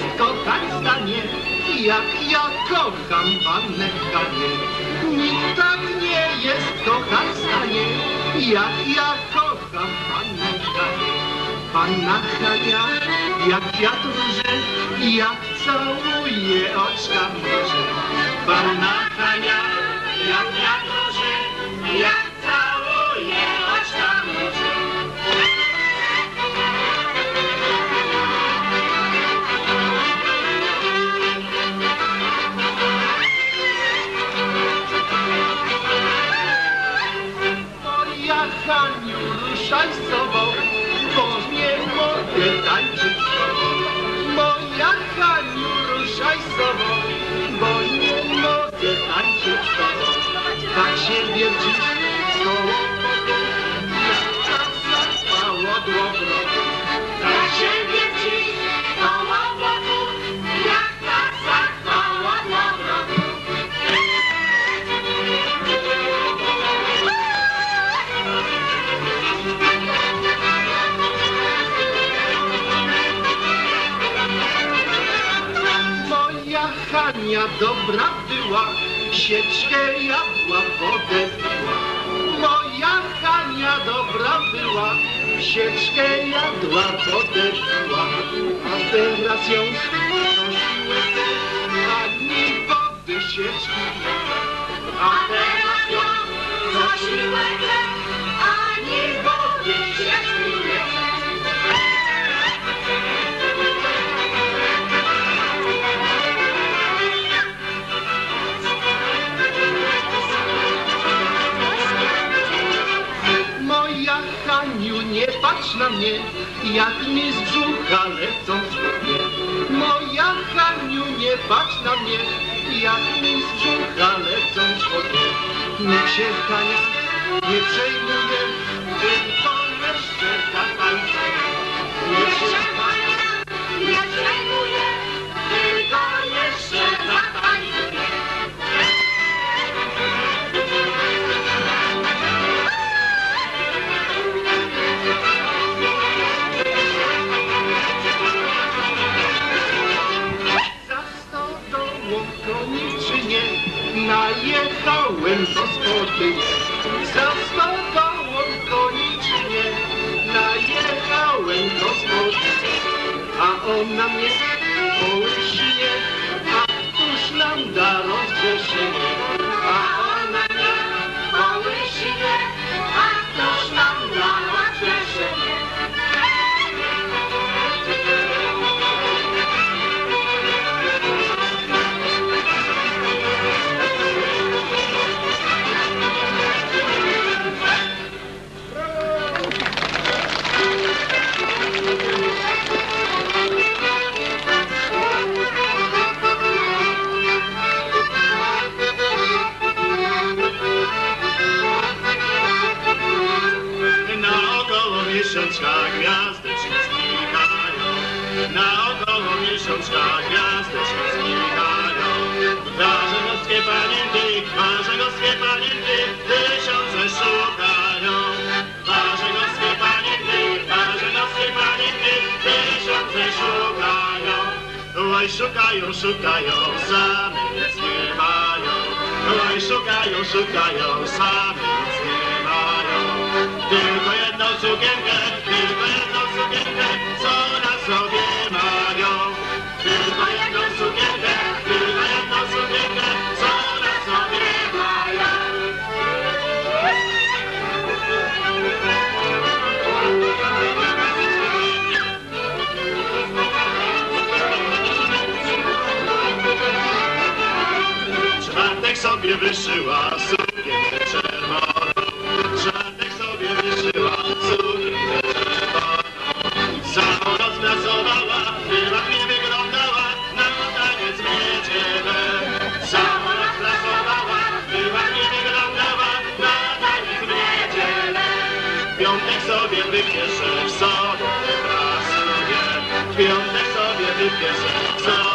kochać stanie, jak ja kocham pannę Hanię. Nikt tak nie jest kochać stanie, jak ja kocham pannę Hanię. Panna Hania, jak kwiat róży, jak całuje oczka mroże. Panna Hania, jak kwiat róży, jak całuje oczka mroże. Moja Haniu, ruszaj z sobą, bo nie mogę tańczyć z tobą. Moja Haniu, ruszaj z sobą, bo nie mogę tańczyć z tobą. Tak siebie dziś z koło boku, jak czas zaspał od łogrodu. Tak siebie dziś z koło boku, jak czas zaspał od łogrodu. Hania dobra była, sieczkę jadła, wodę piła. Moja Hania dobra była, sieczkę jadła, wodę piła. A teraz ją prosiły, ani wody sieczki nie ma. A teraz ją prosiły, ani wody sieczki nie ma. Haniu, nie patrz na mnie, jak mi z brzucha lecą spodnie. Moja Haniu, nie patrz na mnie, jak mi z brzucha lecą spodnie. Niech się Hania nie przejmuje, tylko jeszcze zatańczuje. Niech się Hania nie przejmuje, tylko jeszcze zatańczuje. Koniczynie najechałem do spotynie. Za stodołą Koniczynie najechałem do spotynie. A ona mnie połyśnie, a któż nam da rozgrzeszenie? A ona mnie połyśnie, a któż nam da rozgrzeszenie? Miesiączka gwiazdeczki znikają, naokoło miesiączka gwiazdeczki znikają. Warzegowskie panienki, tysiące szukają. Warzegowskie panienki, tysiące szukają. Oj, szukają, szukają, same nic nie mają. Oj, szukają, szukają, same nic nie mają. Tylko jedną sukienkę, co na sobie mają. Tylko jedną sukienkę, co na sobie mają. Czwartek sobie wyszyła sukienkę czerwoną. Czwartek sobie wyszyła sukienkę czerwoną. Całą noc pracowała, chyba nie wyglądała na taniec w niedzielę. Całą noc pracowała, chyba nie wyglądała na taniec w niedzielę. W piątek sobie wypieszę, w sobotę pracuję. W piątek sobie wypieszę, w sobotę.